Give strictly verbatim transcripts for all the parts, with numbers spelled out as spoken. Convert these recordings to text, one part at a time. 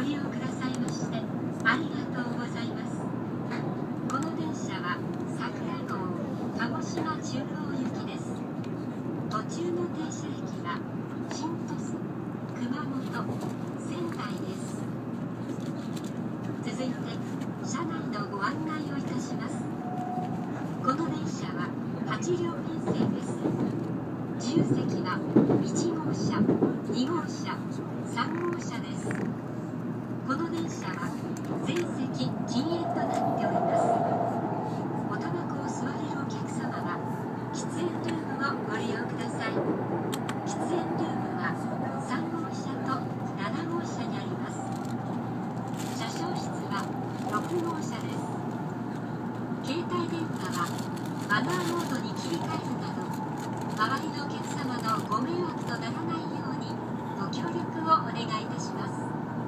利用くださいましてありがとうございます。この電車は桜号鹿児島中央行きです。途中の停車駅は新鳥栖、熊本、仙台です。続いて車内のご案内をいたします。この電車ははち両編成です。自由席はいち号車、に号車、さん号車です。この電車は全席禁煙となっております。おタバコを吸われるお客様は喫煙ルームをご利用ください。喫煙ルームはさん号車となな号車にあります。車掌室はろく号車です。携帯電話はマナーモードに切り替えるなど周りのお客様のご迷惑とならないようにご協力をお願いいたします。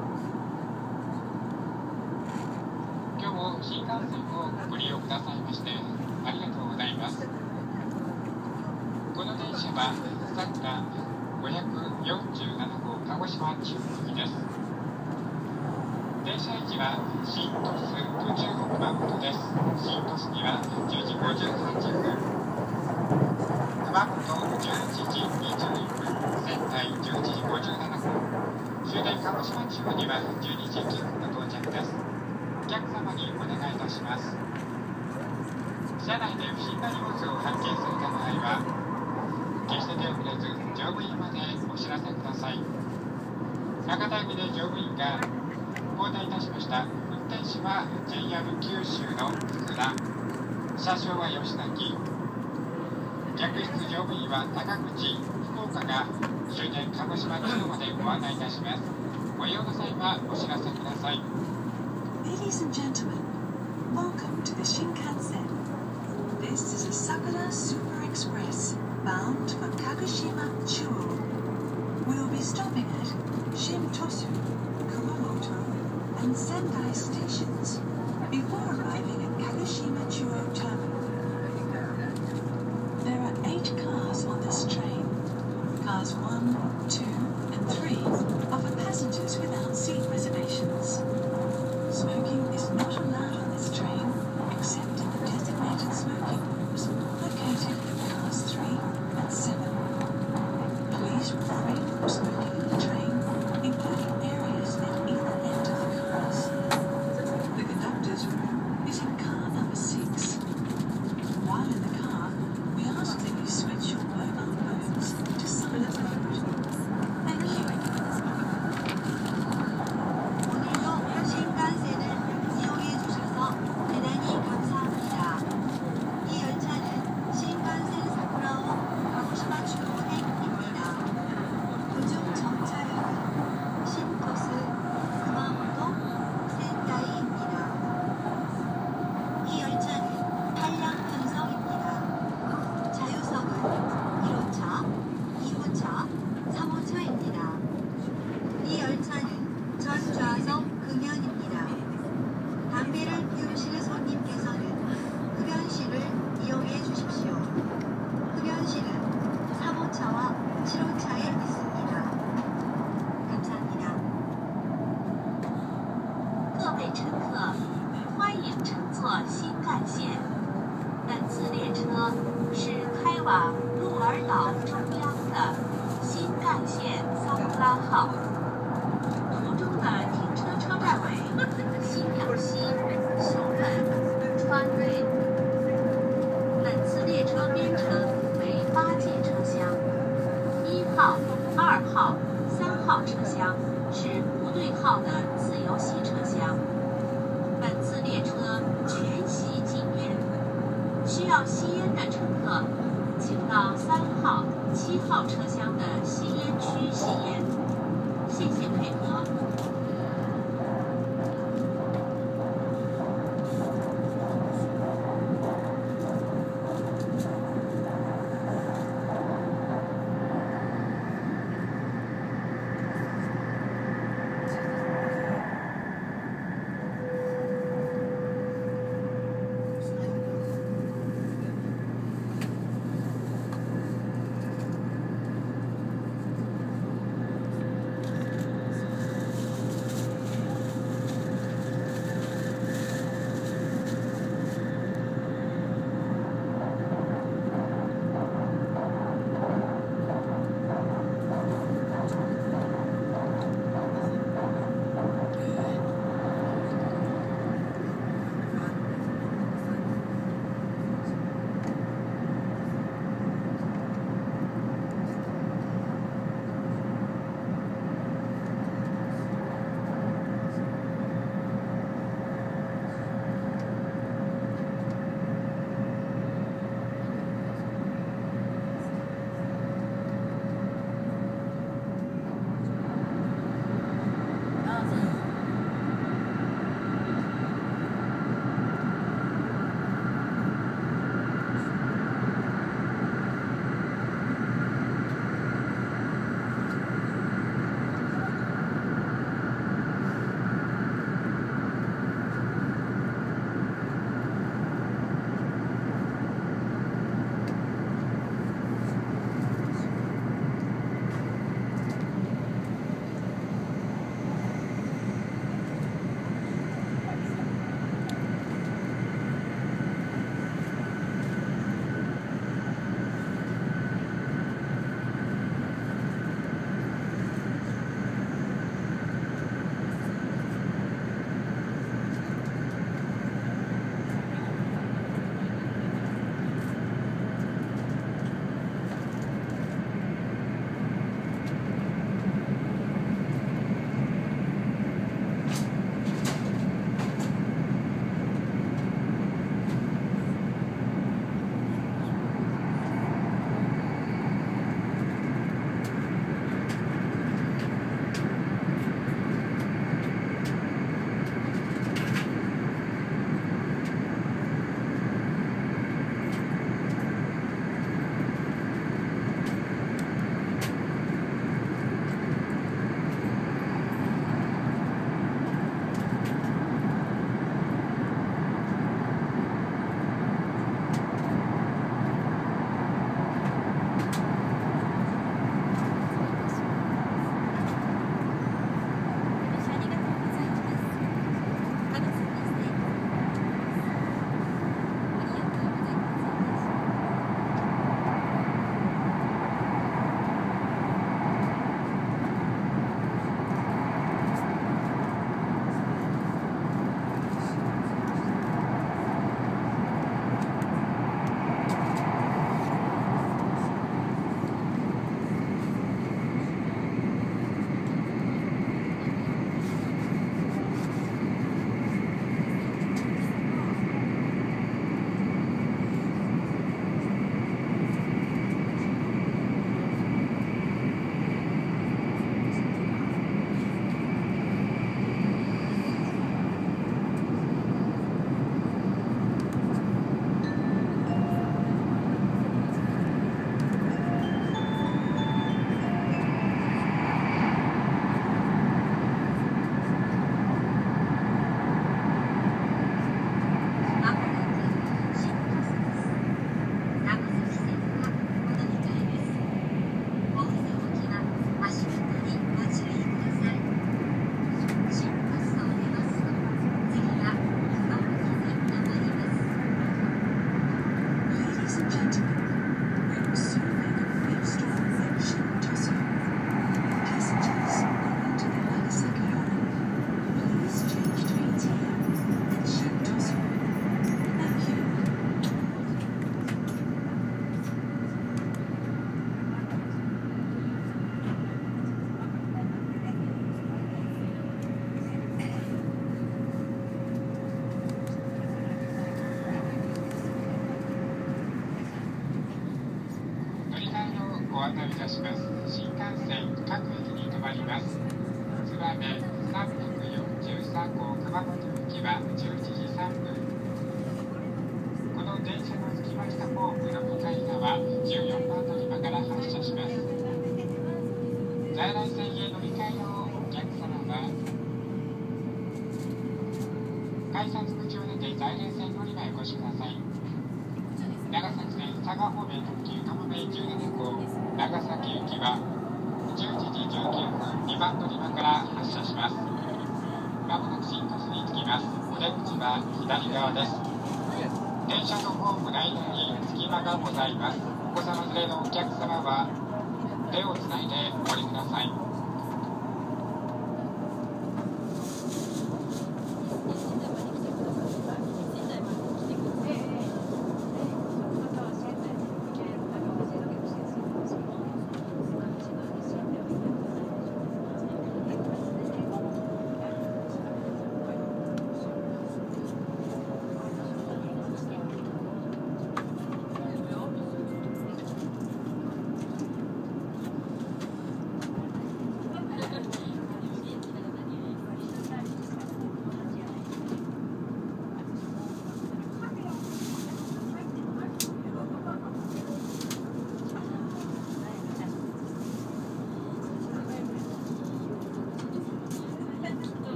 今日も新幹線をご利用くださいましてありがとうございます。この電車はさくらごひゃくよんじゅうなな号鹿児島中央行きです。停車位置は新鳥栖途中熊本です。新鳥栖にはじゅうじごじゅうさんふん、熊本じゅういちじにじゅういっぷん、仙台じゅういちじごじゅうななふん、終電鹿児島中央にはじゅうにじきゅうふんの到着です。お客様にお願いいたします。車内で不審な荷物を発見された場合は決して手を触れず乗務員までお知らせください。博多駅で乗務員が交代いたしました。運転手は ジェイアール 九州の福田、車掌は吉崎、客室乗務員は高口、福岡が終点鹿児島中央までご案内いたします。ご利用の際はお知らせください。 Ladies and gentlemen, welcome to the Shinkansen. This is a Sakura Super Express bound for Kagoshima Chuo. We will be stopping at Shintosu, Kumamoto, and Sendai stations before arriving at Kagoshima Chuo Terminal. There are eight cars on this train. Cars one, two, and three are for passengers without seat reservations. Smoking is not allowed on this train except in the designated smoking rooms located in cars three and seven. Please refrain from smoking in the train, including areas at either end of the cars. The conductor's room is in car number six. While in the car, we ask that you switch your mobile phones to silent mode. Thank you. 오늘도 신칸센을 이용해 주셔서 대단히 감사합니다. 이 열차는 신칸센 사쿠라호 가고시마 주로행입니다. 그중 정차역은 신토스, 구마모토, 센다이입니다. 이 열차는 한량 편성입니다. 자유석은 일 호차, 이 호차, 삼 호차입니다. 이 열차는 전좌석 금연입니다. 담배를 피우실 손님께서는 흡연실을 이용해 주십시오. 흡연실은 삼 호차와 칠 호차에 있습니다. 감사합니다. 各位乘客，欢迎乘坐新干线。本次列车是开往鹿儿岛中央的新干线桑库拉号。途中的停车车站为新鸟西、熊本、川内。本次列车编程为八节车厢，一号、二号、三号车厢是不对号的自由席车厢。本次列车全席禁烟，需要吸烟的乘客，请到三号、七号车厢的吸烟区吸烟。谢谢配合。 ご案内いたします。新幹線各駅に停まります。燕さんびゃくよんじゅうさんごう熊本行きはじゅういちじさんぷん。この電車の着きましたホームの向かい側じゅうよんばん乗り場から発車します。在来線へ乗り換えのお客様は改札口を出て在来線乗り場へお越しください。長崎線佐賀方面特急かもめじゅうななごう長崎行きはじゅういちじじゅうきゅうふんにばん乗り場から発車します。まもなく新鳥栖に着きます。お出口は左側です。電車のホームの間に隙間がございます。お子様連れのお客様は手をつないでお降りください。